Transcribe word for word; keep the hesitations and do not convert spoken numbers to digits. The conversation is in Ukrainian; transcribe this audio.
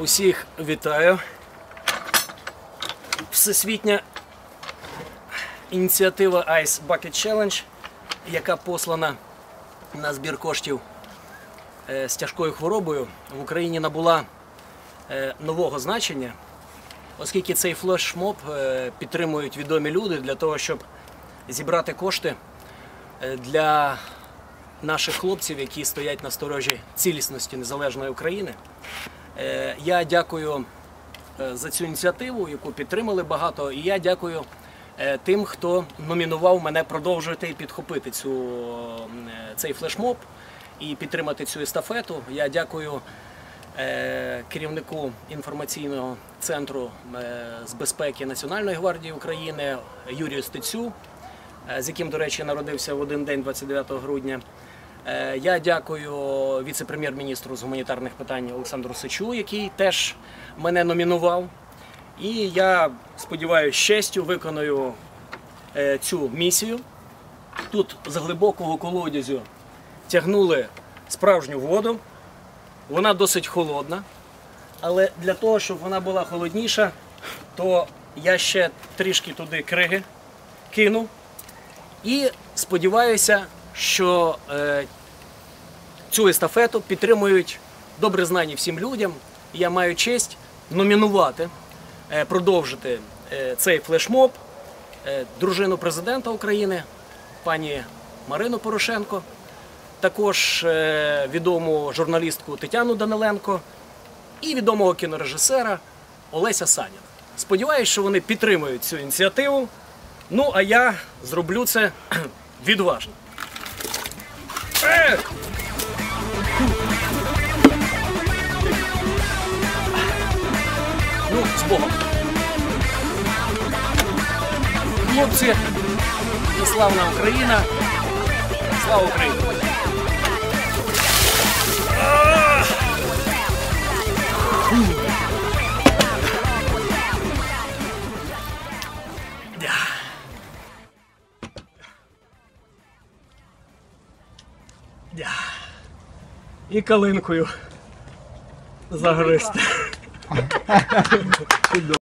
Усіх вітаю. Всесвітня ініціатива Ice Bucket Challenge, яка послана на збір коштів з тяжкою хворобою, в Україні набула нового значення, оскільки цей флешмоб підтримують відомі люди для того, щоб зібрати кошти для наших хлопців, які стоять на сторожі цілісності незалежної України. Я дякую за цю ініціативу, яку підтримали багато, і я дякую тим, хто номінував мене продовжувати і підхопити цю, цей флешмоб і підтримати цю естафету. Я дякую керівнику інформаційного центру з безпеки Національної гвардії України Юрію Стецю, з яким, до речі, народився в один день, двадцять дев'ятого грудня. Я дякую віце-прем'єр-міністру з гуманітарних питань Олександру Сичу, який теж мене номінував. І я, сподіваюся, з честю виконую цю місію. Тут з глибокого колодязю тягнули справжню воду. Вона досить холодна, але для того, щоб вона була холодніша, то я ще трішки туди криги кину. І сподіваюся, що е, цю естафету підтримують добре знані всім людям. Я маю честь номінувати, е, продовжити е, цей флешмоб е, дружину президента України, пані Марину Порошенко, також е, відому журналістку Тетяну Даниленко і відомого кінорежисера Олеся Саніна. Сподіваюсь, що вони підтримують цю ініціативу. Ну, а я зроблю це відважно. Е! Ну, з Богом. Хлопці, і славна Україна. Слава Україні! І калинкою загристи.